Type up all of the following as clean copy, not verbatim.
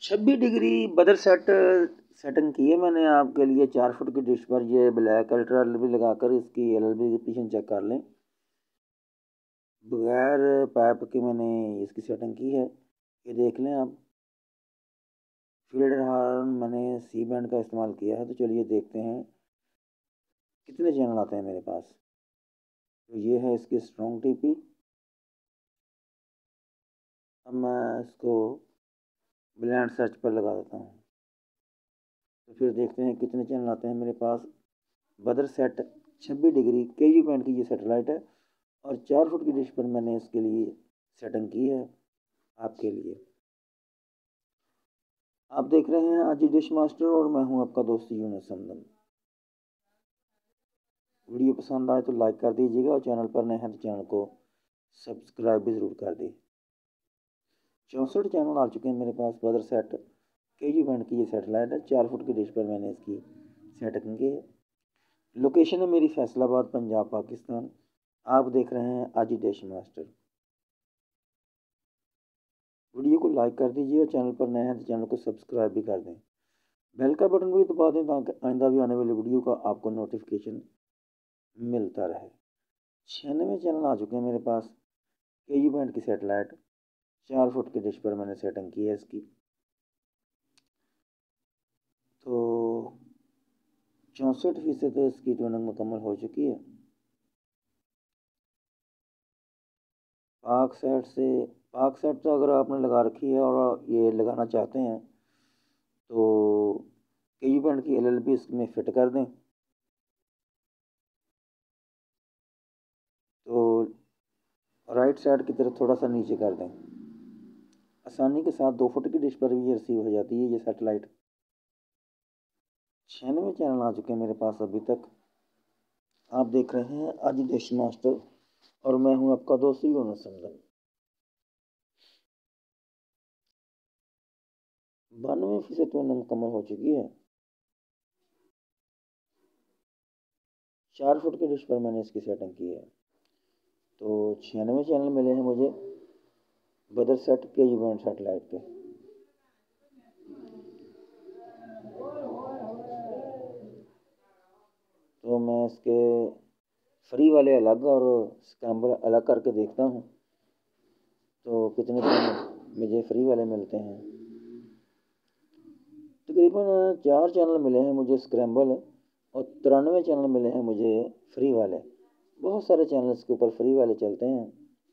26 degree बदर setting की है मैंने आपके लिए 4 फुट की डिश पर। ये ब्लैक अल्ट्रा एल बी लगाकर इसकी LLB की पोजीशन चेक कर लें। बगैर पाइप के मैंने इसकी सेटिंग की है, ये देख लें आप। फील्ड हार्न मैंने C बैंड का इस्तेमाल किया है। तो चलिए देखते हैं कितने चैनल आते हैं मेरे पास। तो ये है इसकी स्ट्रॉन्ग TP। अब मैं इसको ब्लाइंड सर्च पर लगा देता हूँ, तो फिर देखते हैं कितने चैनल आते हैं मेरे पास। बदर सेट 26 डिग्री KU बैंड की ये सेटेलाइट है और 4 फुट की डिश पर मैंने इसके लिए सेटिंग की है आपके लिए। आप देख रहे हैं आज डिश मास्टर और मैं हूं आपका दोस्त यूनुस हमदम। वीडियो पसंद आए तो लाइक कर दीजिएगा और चैनल पर नए हैं तो चैनल को सब्सक्राइब भी ज़रूर कर दी। 64 चैनल आ चुके हैं मेरे पास। बदर सेट KU बैंड की ये सेटेलाइट है। 4 फुट की डिश पर मैंने इसकी सेटिंग की है। लोकेशन है मेरी फैसलाबाद, पंजाब, पाकिस्तान। आप देख रहे हैं आज डिश मास्टर। वीडियो को लाइक कर दीजिए और चैनल पर नए हैं तो चैनल को सब्सक्राइब भी कर दें। बेल का बटन भी दबा दें ताकि आइंदा भी आने वाली वीडियो का आपको नोटिफिकेशन मिलता रहे। 96 चैनल आ चुके हैं मेरे पास। KU बैंड की सेटेलाइट 4 फुट की डिश पर मैंने सेटिंग की है इसकी। तो 64% तो इसकी ट्यूनिंग मुकम्मल हो चुकी है। पाक सेट तो अगर आपने लगा रखी है और ये लगाना चाहते हैं तो KU बैंड की LLB इसमें फिट कर दें। तो राइट साइड की तरफ थोड़ा सा नीचे कर दें। आसानी के साथ 2 फुट की डिश पर भी ये रिसीव हो जाती है ये सेटेलाइट। 96 चैनल आ चुके हैं मेरे पास अभी तक। आप देख रहे हैं आज डिश मास्टर और मैं हूं आपका दोस्त यूनुस हमदम। 92% ट्यूनिंग मुकम्मल हो चुकी है। 4 फुट की डिश पर मैंने इसकी सेटिंग की है। तो 96 चैनल मिले हैं मुझे बदर सेट KU बैंड सेटेलाइट के। तो मैं इसके फ्री वाले अलग और स्क्रैम्बल अलग करके देखता हूँ तो कितने चैनल मुझे फ्री वाले मिलते हैं। तकरीबन 4 चैनल मिले हैं मुझे स्क्रैम्बल और 93 चैनल मिले हैं मुझे फ्री वाले। बहुत सारे चैनल इसके ऊपर फ्री वाले चलते हैं,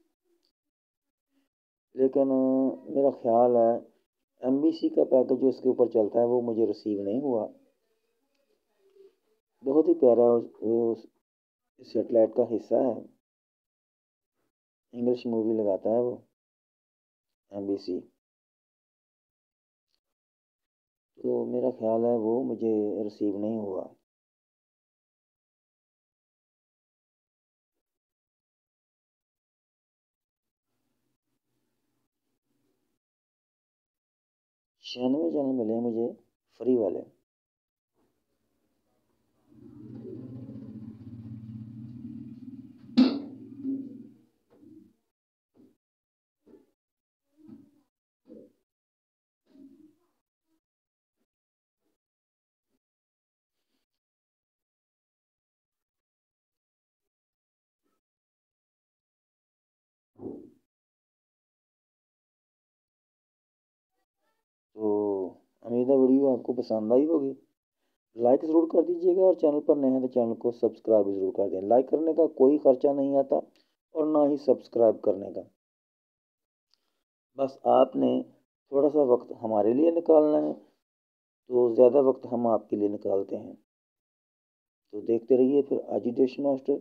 लेकिन मेरा ख्याल है MBC का पैकेज जो इसके ऊपर चलता है वो मुझे रिसीव नहीं हुआ। बहुत ही प्यारा वो सेटेलाइट का हिस्सा है। इंग्लिश मूवी लगाता है वो MBC। तो मेरा ख्याल है वो मुझे रिसीव नहीं हुआ। छियानवे चैनल मिले हैं मुझे फ्री वाले। तो उम्मीद है वीडियो आपको पसंद आई होगी। लाइक ज़रूर कर दीजिएगा और चैनल पर नए हैं तो चैनल को सब्सक्राइब ज़रूर कर दें। लाइक करने का कोई खर्चा नहीं आता और ना ही सब्सक्राइब करने का। बस आपने थोड़ा सा वक्त हमारे लिए निकालना है, तो ज़्यादा वक्त हम आपके लिए निकालते हैं। तो देखते रहिए फिर आज डिश मास्टर।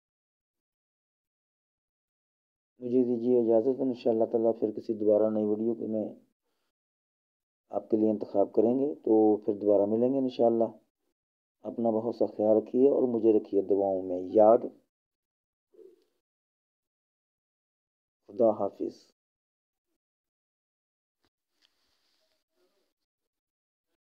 मुझे दीजिए इजाज़त। इंशाअल्लाह ताला फिर किसी दोबारा नई वीडियो को मैं आपके लिए इंतखाब करेंगे तो फिर दोबारा मिलेंगे इंशाअल्लाह। अपना बहुत सा ख्याल रखिए और मुझे रखिए दुआओं में याद। खुदा हाफिज़।